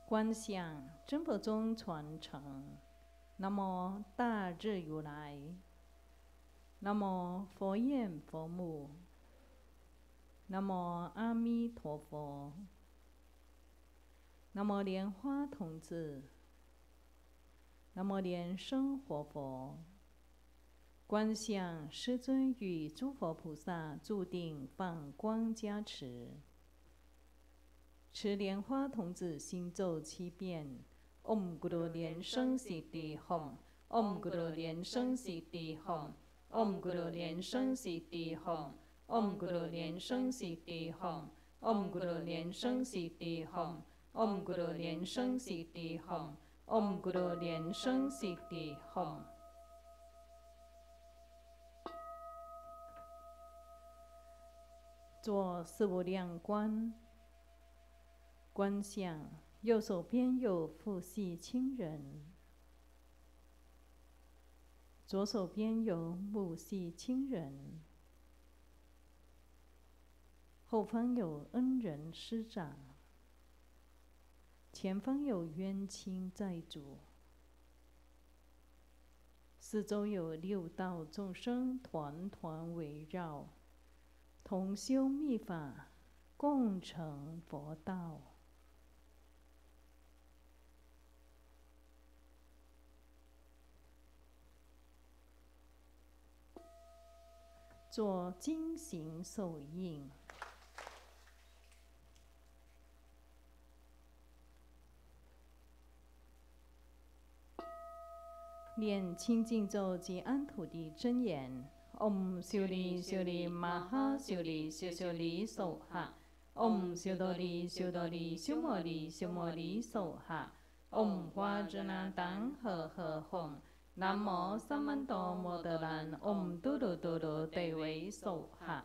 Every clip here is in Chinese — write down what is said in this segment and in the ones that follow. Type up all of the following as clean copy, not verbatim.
观想真佛宗传承。南无大日如来。南无佛焰佛母。南无阿弥陀佛。南无莲花童子。南无莲生活佛。观想师尊与诸佛菩萨注定放光加持。持莲花童子心咒7遍。唵咕噜莲生悉地吽，唵咕噜莲生悉地吽，唵咕噜莲生悉地吽，唵咕噜莲生悉地吽，唵咕噜莲生悉地吽，唵咕噜莲生悉地吽，唵咕噜莲生悉地吽。做四无量观，观想右手边有父系亲人，左手边有母系亲人，后方有恩人师长，前方有冤亲债主，四周有六道众生团团围绕，同修密法，共成佛道。做经行手印，念清净咒及安土地真言。唵修利修利玛哈修利修修利手哈。唵修多利修多利修摩利修摩利手哈。唵花支那当呵呵吽。南无萨曼多摩德兰。唵嘟噜嘟噜对为手哈。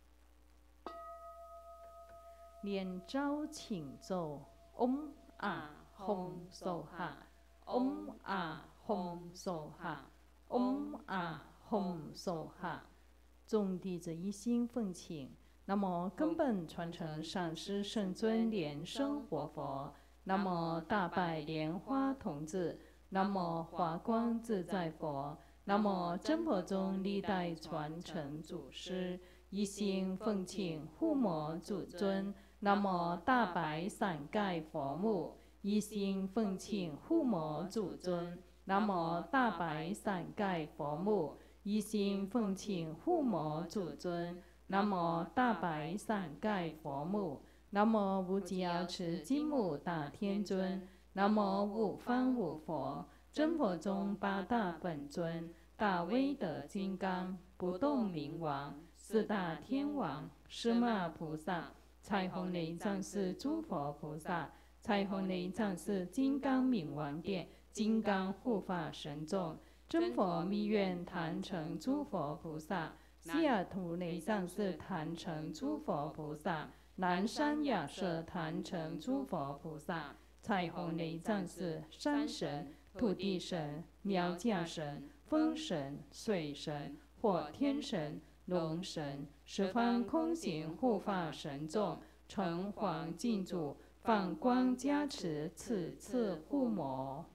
念招请咒。唵啊吽手哈。唵啊吽手哈。唵啊吽手哈。众弟子一心奉请。南无根本传承上师圣尊莲生活佛。南无大拜莲花童子。南无华光自在佛。南无真佛宗历代传承祖师，一心奉请护摩祖尊。南无大白伞盖佛母，一心奉请护摩祖尊。南无大白伞盖佛母，一心奉请护摩祖尊。南无大白伞盖佛母。南无无极瑶池金母大天尊。南无五方五佛。真佛宗8大本尊，大威德金刚，不动明王，四大天王，释迦菩萨，彩虹雷藏寺诸佛菩萨，彩虹雷藏寺金刚明王殿，金刚护法神众，真佛密院坛城诸佛菩萨，西雅图雷藏寺坛城诸佛菩萨，南山雅舍坛城诸佛菩萨，彩虹雷藏寺山神、土地神、苗架神、风神、水神、火天神、龙神，十方空行护法神众，城隍敬主，放光加持，此次护摩。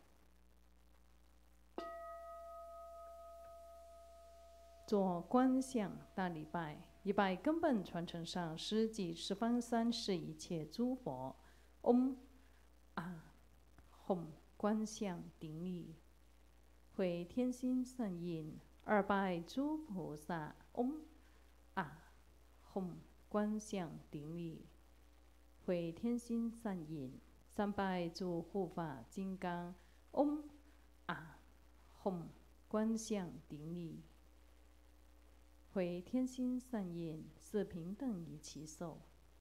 做观想大礼拜，礼拜根本传承上师及十方三世一切诸佛。唵啊吽观想顶礼，会天心善印，二拜诸菩萨。唵啊吽观想顶礼，会天心善印，三拜诸护法金刚。唵啊吽观想顶礼，会天心善印，四平等一起手。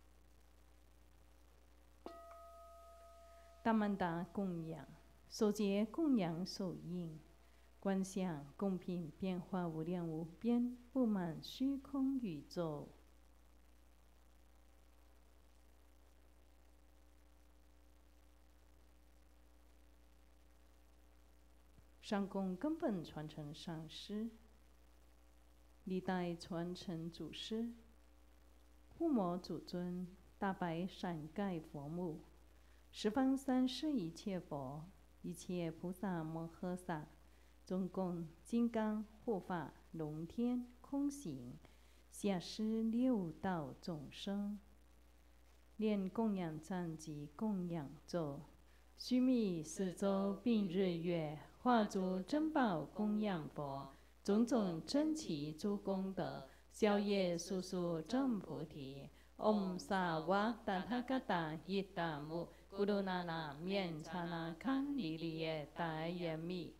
大曼达供养，手结供养手印，观想供品变化无量无边，布满虚空宇宙。上供根本传承上师，历代传承祖师，护摩祖尊，大白伞盖佛母， 十方三世一切佛，一切菩萨摩诃萨，中共金刚护法龙天空行，下施六道众生，念供养赞及供养咒，须弥四周并日月，化诸珍宝供养佛，种种珍奇诸功德，消业速速证菩提。唵萨瓦达他嘎达伊达姆咕噜那那面查那堪尼利耶达耶密。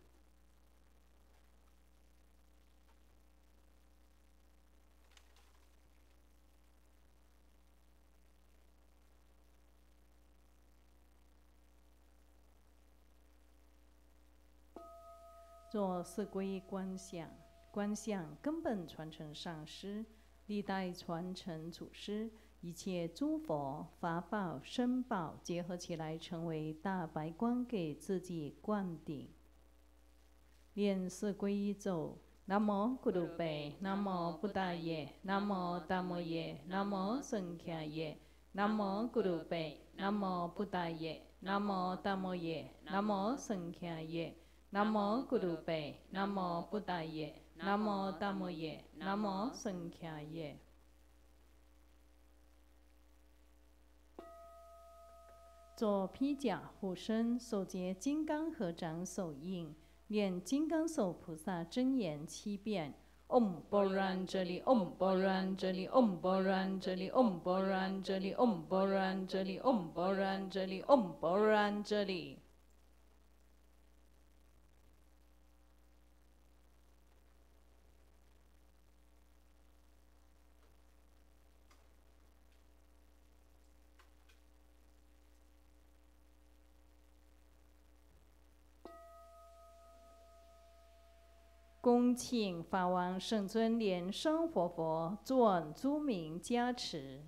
做四皈依观想，观想根本传承上师，历代传承祖师，一切诸佛法宝僧宝结合起来，成为大白光，给自己灌顶。念四皈依咒：南无咕噜贝，南无布达耶，南无达摩耶，南无僧伽耶，南无咕噜贝，南无布达耶，南无达摩耶，南无僧伽耶。南无咕噜贝，南无布达耶，南无达摩耶，南无僧伽耶。做披甲护身，手结金刚合掌手印，念金刚手菩萨真言7遍。唵波然这里，唵波然这里，唵波然这里，唵波然这里，唵波然这里，唵波然这里，唵波然这里。恭请法王圣尊莲生活佛作恩诸名加持。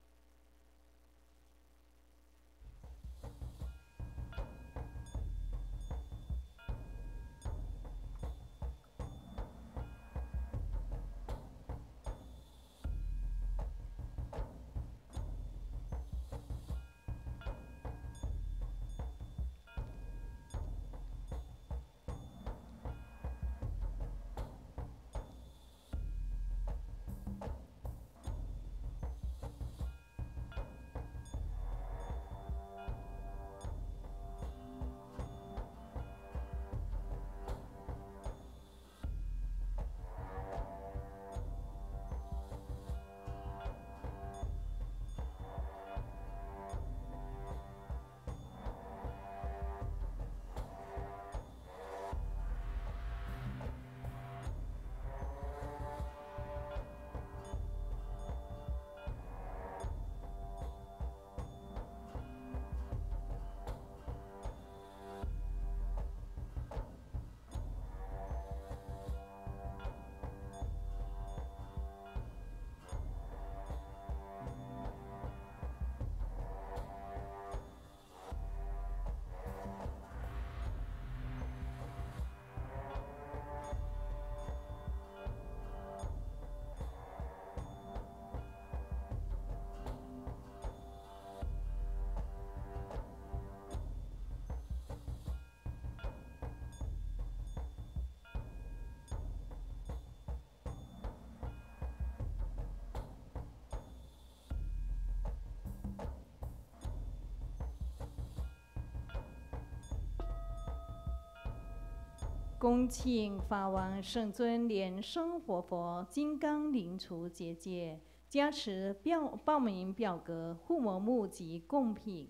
恭请法王圣尊莲生活佛金刚灵除结界，加持报名表格、护摩木及贡品。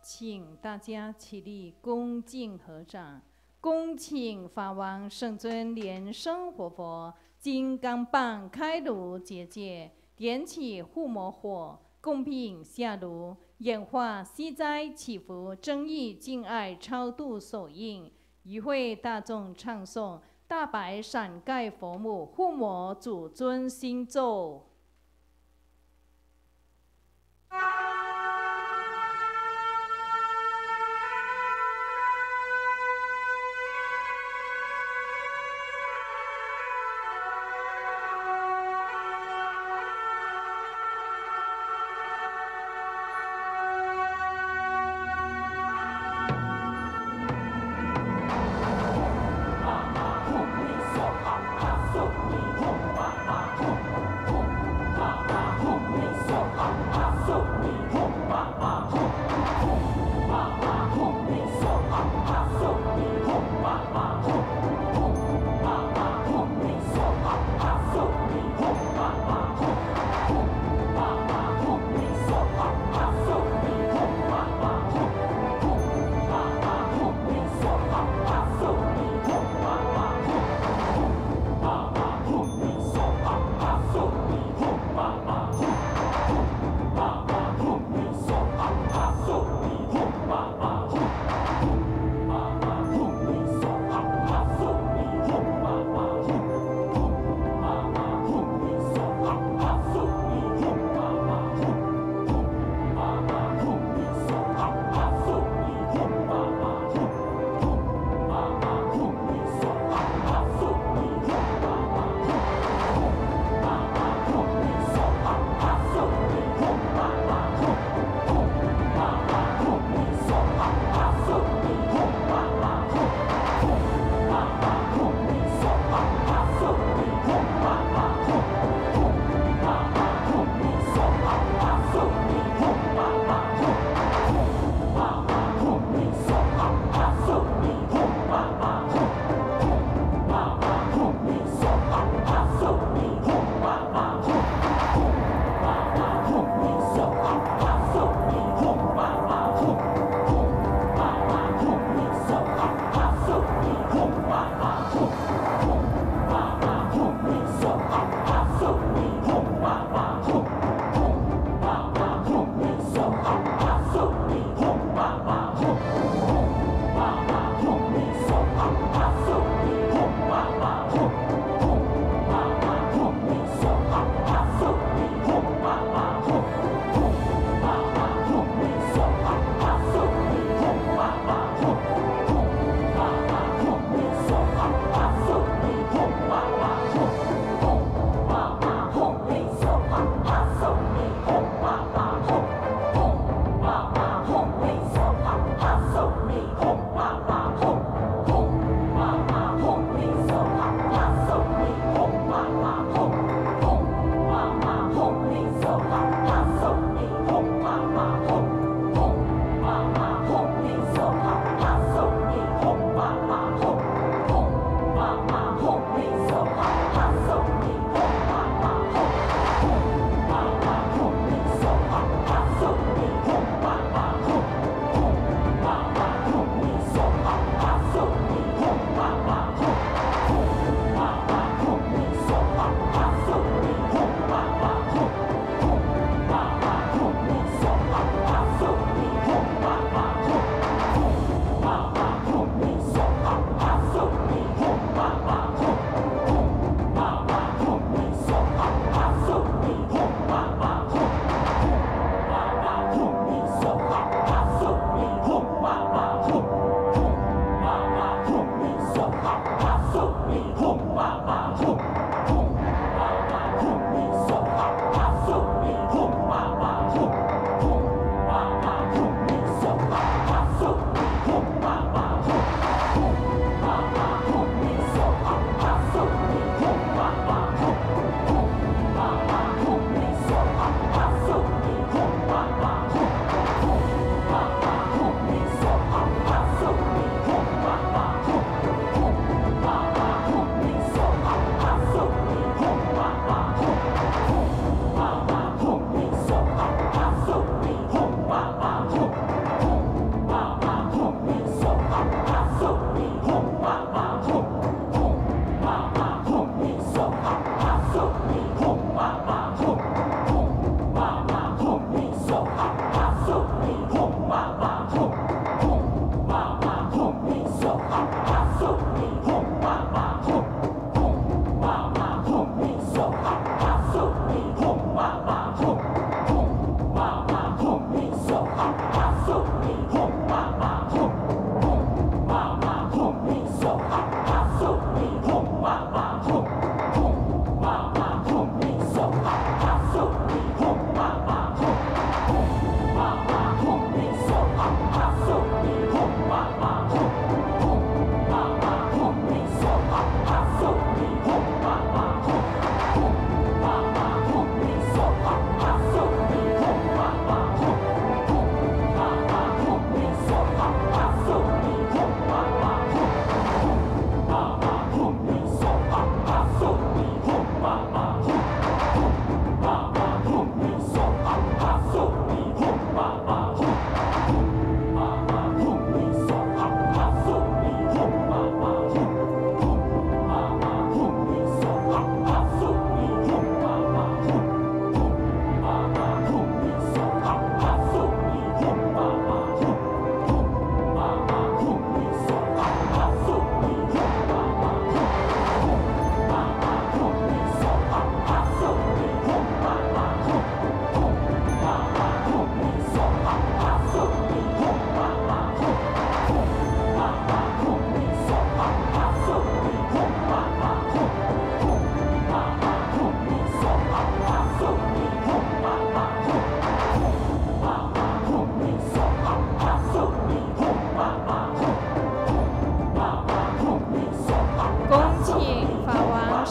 请大家起立，恭敬合掌，恭请法王圣尊莲生活佛金刚棒开炉结界，点起护摩火，供品下炉，演化息灾祈福争议敬爱超度手印，与会大众唱诵大白伞盖佛母护摩祖尊心咒。 吽，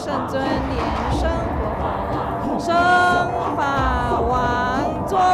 圣尊莲生活佛，生法王座。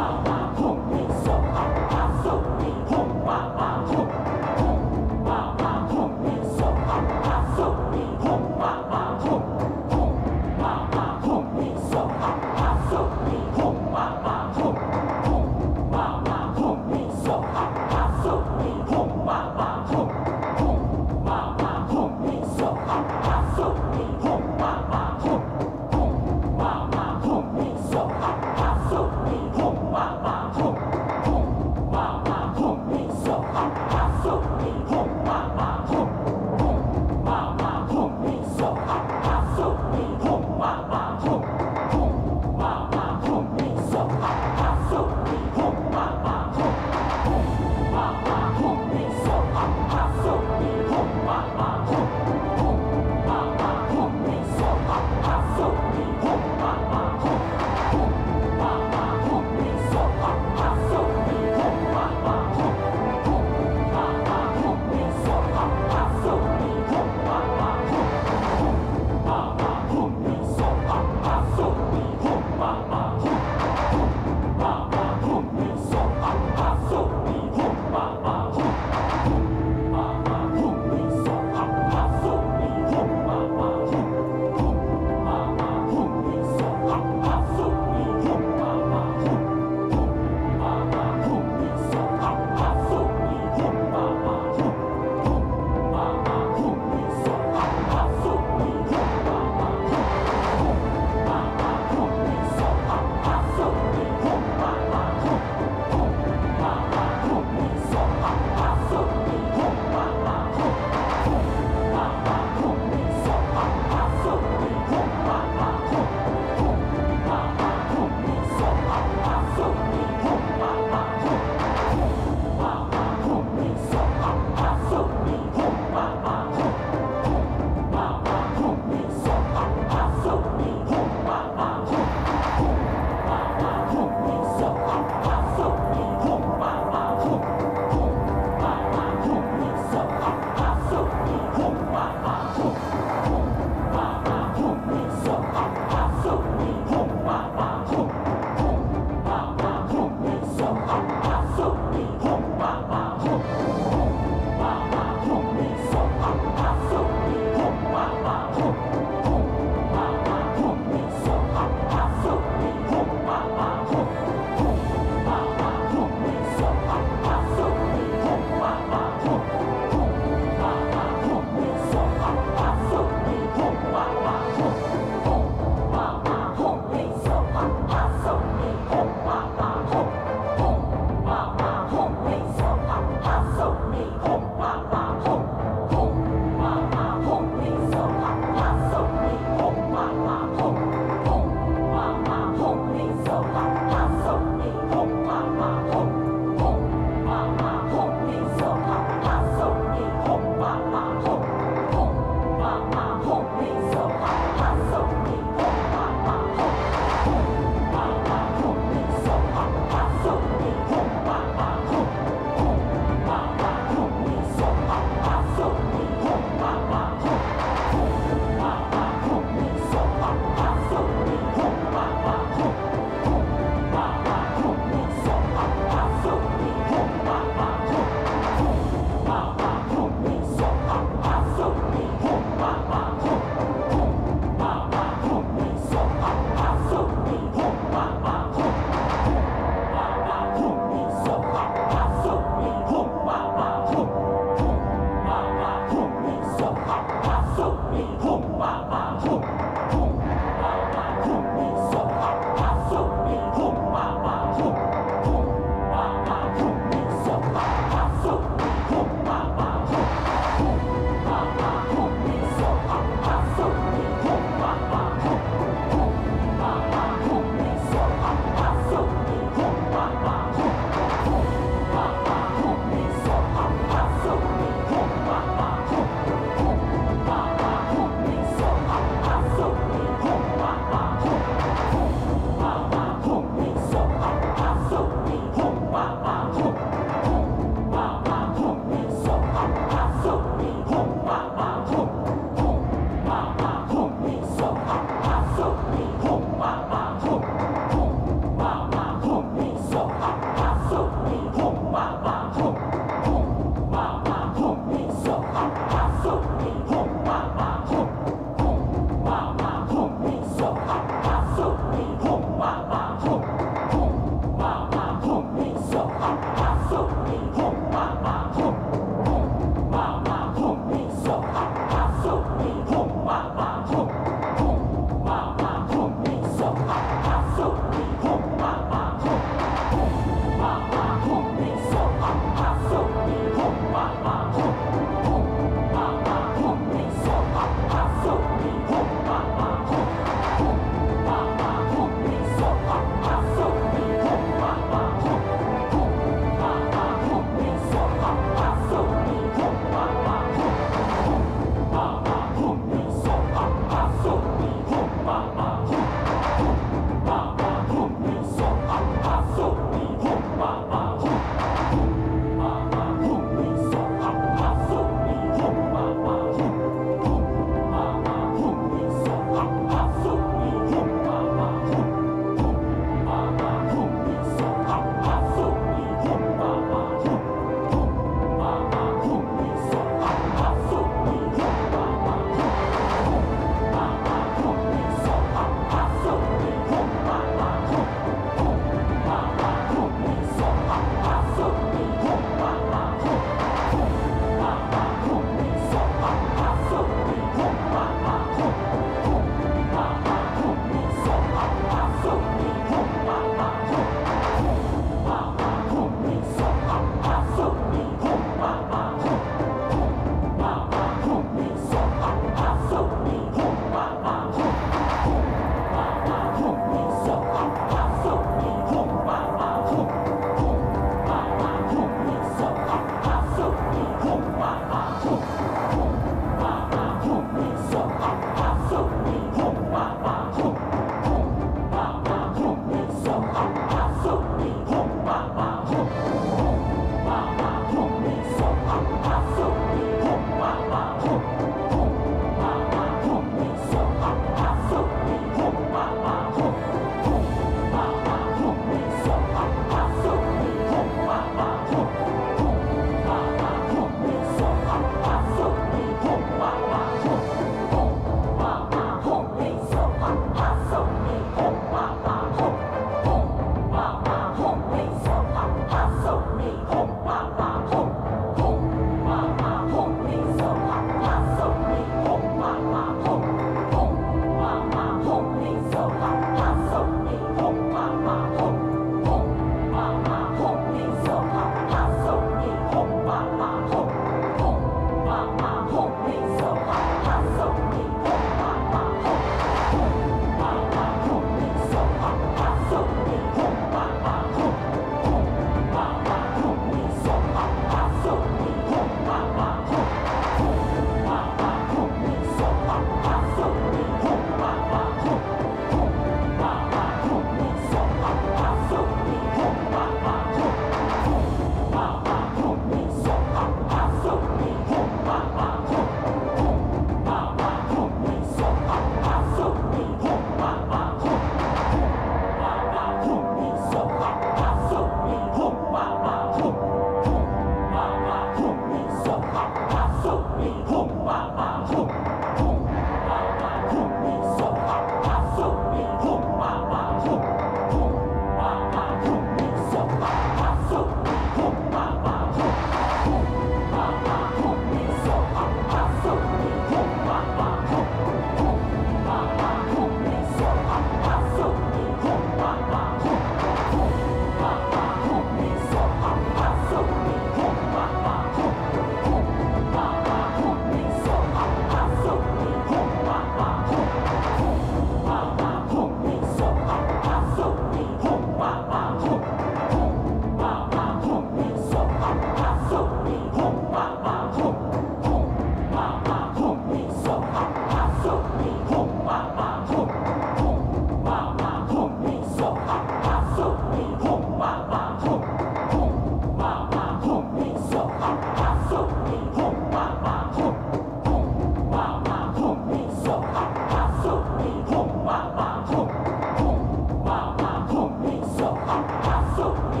Hum,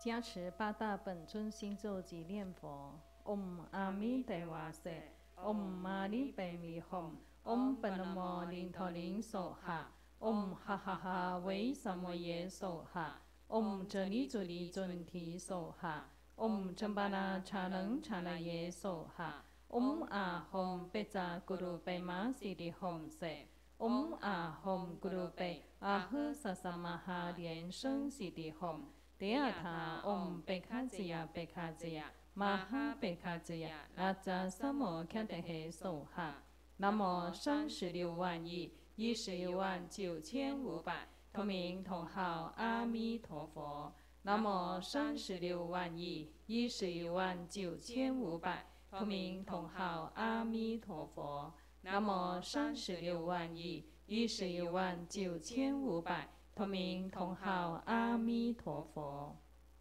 加持八大本尊心咒及念佛。唵阿弥陀瓦瑟，唵嘛呢叭咪吽，唵本那摩林陀林娑哈，唵哈哈哈维萨摩耶娑哈，唵哲利祖利尊提娑哈，唵真巴那查能查那耶娑哈，唵阿吽贝扎咕噜贝玛西利吽瑟，唵阿吽咕噜贝阿呵萨萨玛哈莲生西利吽。第二塔唵贝卡吉亚贝卡吉亚玛哈贝卡吉亚拉扎萨摩堪德嘿娑哈。南无36万亿11万9500同名同号阿弥陀佛。南无36万亿11万9500同名同号阿弥陀佛。南无36万亿11万9500同名同号阿弥陀佛。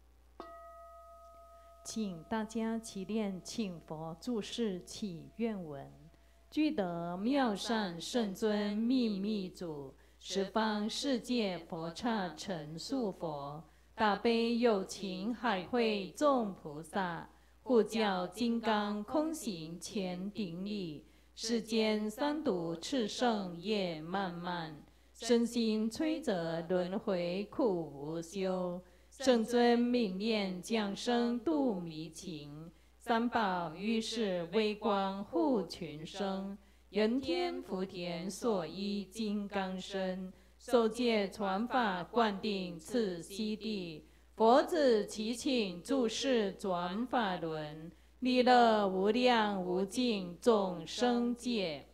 请大家齐念请佛注释祈愿文。具得妙善圣尊秘密主，十方世界佛刹成数佛，大悲有情海会众菩萨，护教金刚空行前顶礼，世间三毒炽盛业漫漫。身心摧折轮回苦无休，圣尊泯念降生度迷情，三宝于是微光护群生，人天福田所依金刚身，受戒传法灌顶次悉地，佛子祈请注释转法轮，利乐无量无尽众生界。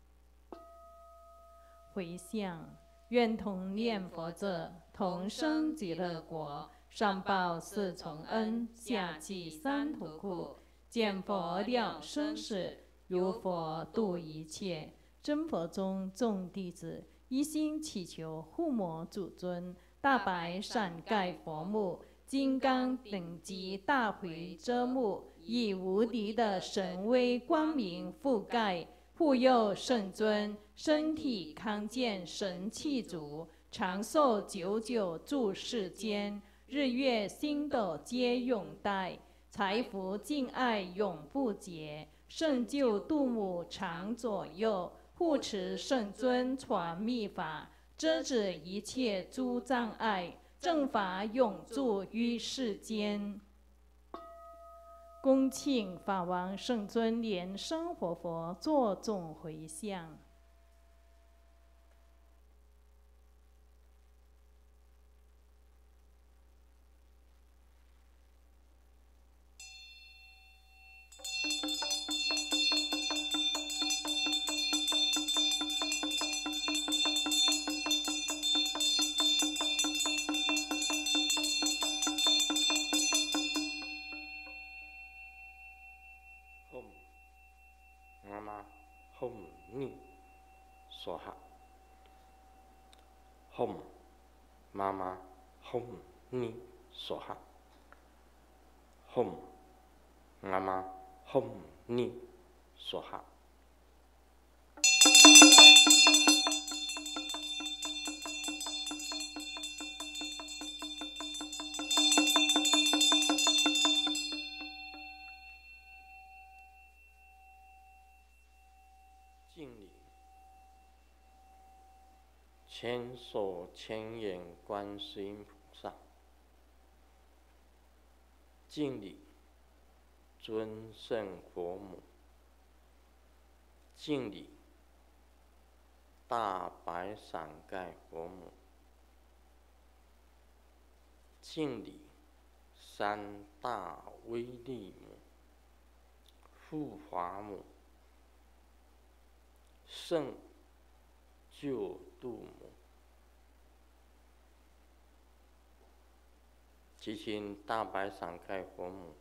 回向，愿同念佛者同生极乐国，上报四重恩，下济三途苦，见佛了生死，如佛度一切。真佛中众弟子一心祈求护摩主尊，大白伞盖佛目，金刚顶级大回遮目，以无敌的神威光明覆盖，护佑圣尊身体康健，神气足，长寿久久住世间，日月星斗皆永戴，财福敬爱永不竭，圣救度母常左右，护持圣尊传密法，遮止一切诸障碍，正法永驻于世间。恭请法王圣尊莲生活佛作众回向。 吽尼娑哈，吽妈妈吽尼娑哈，吽妈妈吽尼娑哈。敬礼，千手千眼观世音菩萨。敬礼，尊圣佛母。敬礼，大白伞盖佛母。敬礼，三大威力母、护法母、圣救度母。祈请大白伞盖佛母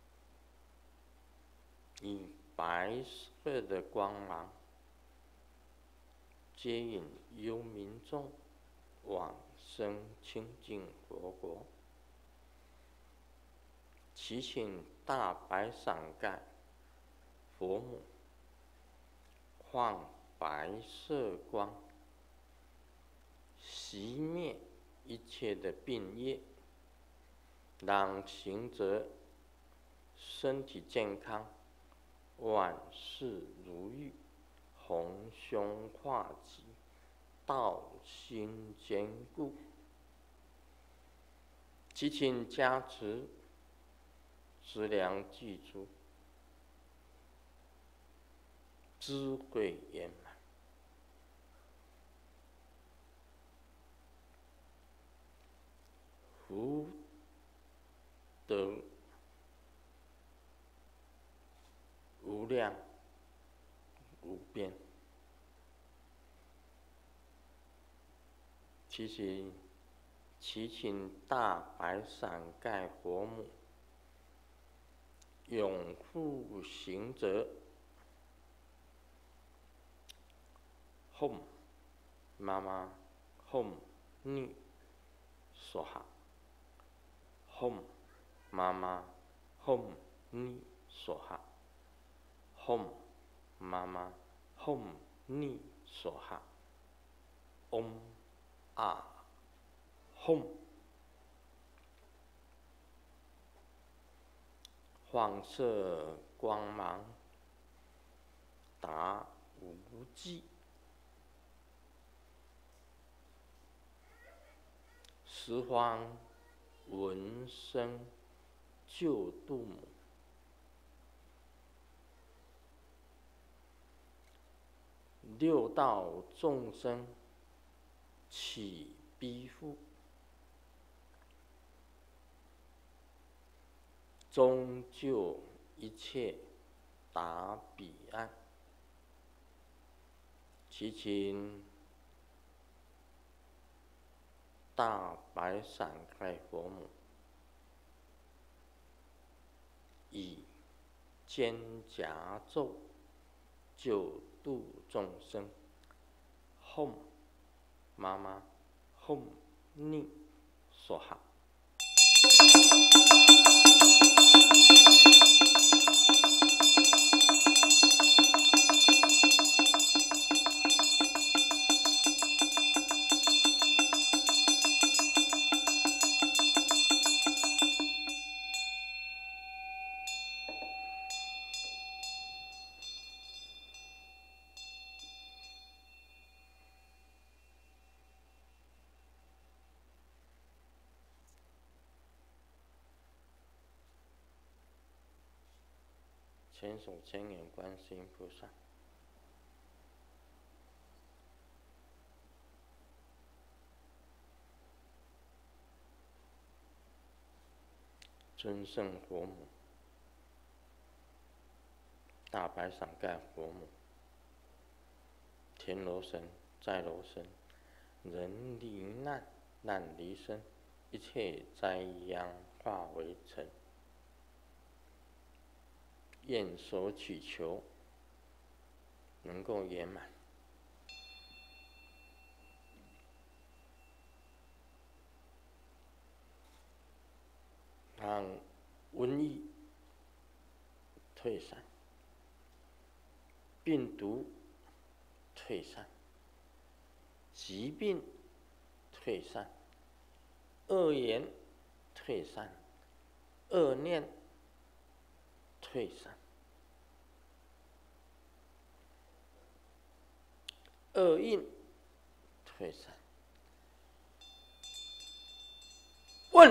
以白色的光芒接引幽冥众往生清净佛国。祈请大白伞盖佛母放白色光，熄灭一切的病业， 让行者身体健康，万事如意，宏胸化吉，道心坚固。祈请加持，资粮具足，智慧圆满。福德无量无边。祈请大白伞盖佛母，拥护行者。吽妈妈吽尼娑哈。吽妈妈吽尼娑哈。吽妈妈吽尼娑哈。唵啊吽。放射光芒达无际，十方闻声救度母，六道众生起逼缚，终究一切达彼岸。祈请大白伞盖佛母，以肩胛咒救度众生。吽妈妈吽尼娑哈。千手千眼观世音菩萨，尊胜佛母，大白伞盖佛母，天罗神、在罗神，人离难，难离身，一切灾殃化为尘。愿所祈求能够圆满，让瘟疫退散，病毒退散，疾病退散，恶言退散，恶念退散，恶印退散。问：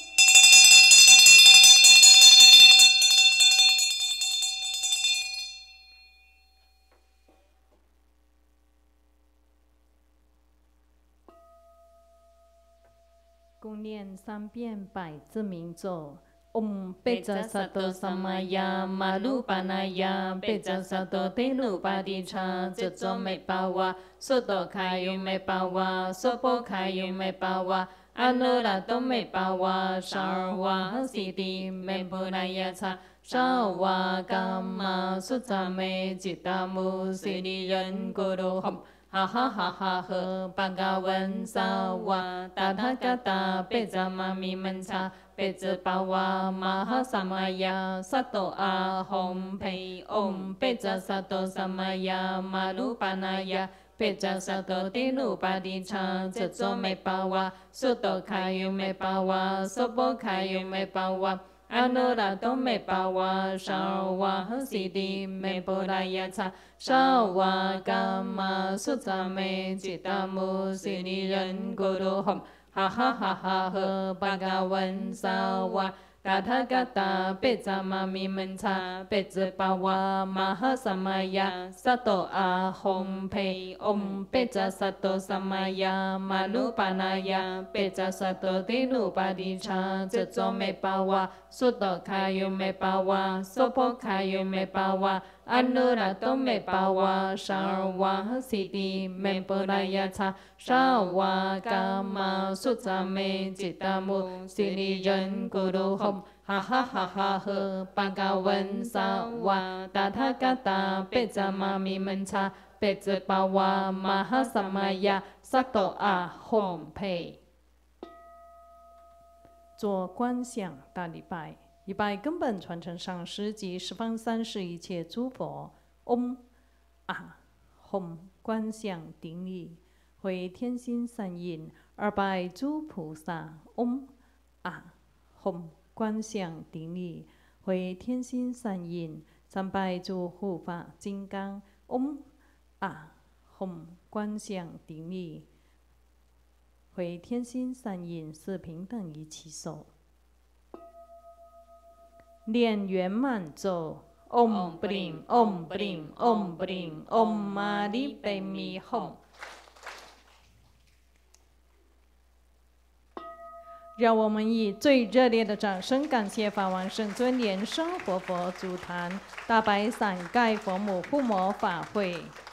共念3遍百字明咒。Om Peja Sato Samaya Malupanaya Peja Sato Tenu Padicha Jetso Me Pawa Soto Kayu Me Pawa Sopo Kayu Me Pawa Anurato Me Pawa Sarwa Siddhi Me Punayasa Sarwa Kamma Sutta Me Chittamu Siddhi Yen Guru Hom Ha ha ha ha ha Bhagavan Sawa Tathagata Pejamami Mancha Peja Pawa Mahasamaya Sato Ahom Pei Om Peja Sato Samaya Malupanaya 贝扎萨多帝鲁巴帝察，这座美巴瓦，苏多卡尤美巴瓦，苏波卡尤美巴瓦。阿努拉多美巴瓦，沙瓦和西迪美波拉亚查，沙瓦伽玛苏扎美吉达姆西尼人咕噜哄，哈哈哈哈和巴嘎文沙瓦。达他嘎达贝扎玛咪门查贝兹巴瓦玛哈萨玛亚萨多阿哄培嗡贝扎萨多萨玛亚马鲁巴那亚贝扎萨多帝鲁巴帝查这座美巴瓦苏多卡尤美巴瓦苏波卡尤美巴瓦阿努拉多美巴瓦沙尔瓦和西迪美波拉亚查沙瓦伽玛苏扎美吉达姆西里人咕噜哄。哈哈哈哈和巴嘎文萨瓦达他嘎达贝扎玛咪门查贝兹巴瓦玛哈萨玛亚萨多阿哄培。做观想大礼拜，礼拜根本传承上师及十方三世一切诸佛，嗡啊吽观想顶礼，回天心善印200诸菩萨，嗡啊吽。观想顶礼，回天心善印300诸护法金刚，嗡啊吽观想顶礼，回天心善印是平等一起手，念圆满咒，嗡不灵，嗡不灵，嗡不灵，嗡嘛呢呗咪吽。让我们以最热烈的掌声，感谢法王圣尊莲生活佛祖坛大白伞盖佛母护摩法会。